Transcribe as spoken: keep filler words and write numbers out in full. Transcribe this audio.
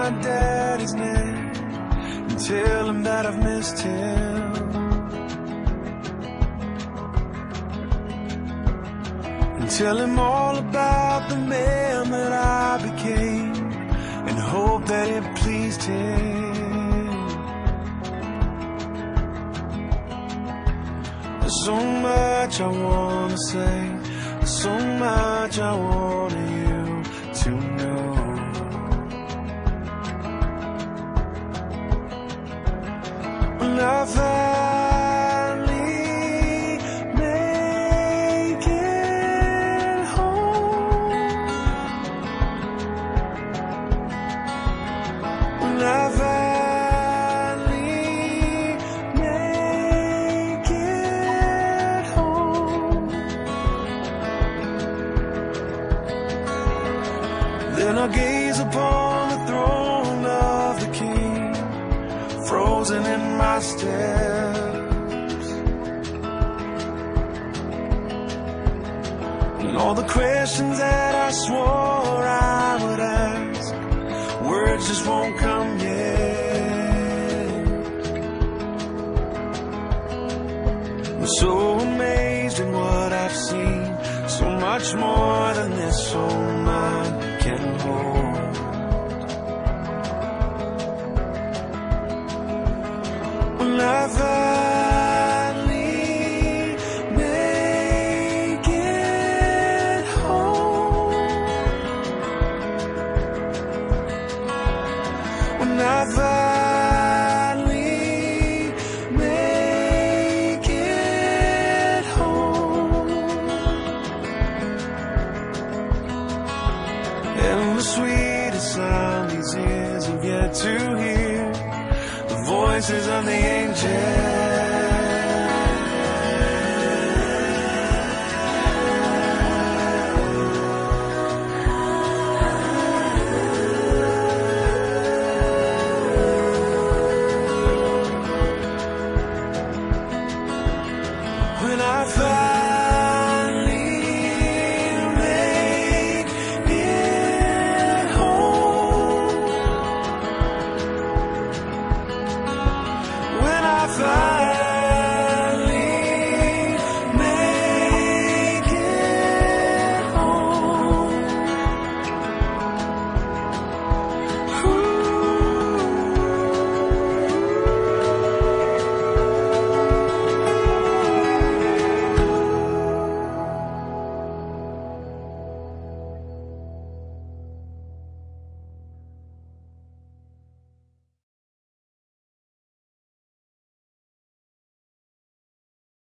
my daddy's name and tell him that I've missed him. And tell him all about the man that I became and hope that it pleased him. There's so much I wanna say, there's so much I want you to know. When I finally make it home, when I finally make it home, then I'll gaze upon the throne of the King, frozen in my steps, and all the questions that I swore I would ask, words just won't come yet. I'm so amazed at what I've seen, so much more than this old mind can hold. When I finally make it home, when I finally make it home, and the sweetest sound these ears have yet to hear, the voices of the angels